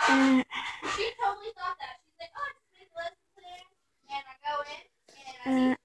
She totally thought that. She's like, oh, I just made the lesson today, and I go in, and I eat